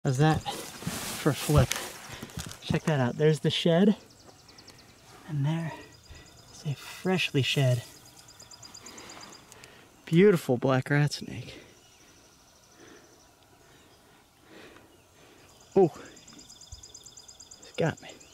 How's that for a flip? Check that out. There's the shed, and there is a freshly shed, beautiful black rat snake. Oh, it's got me.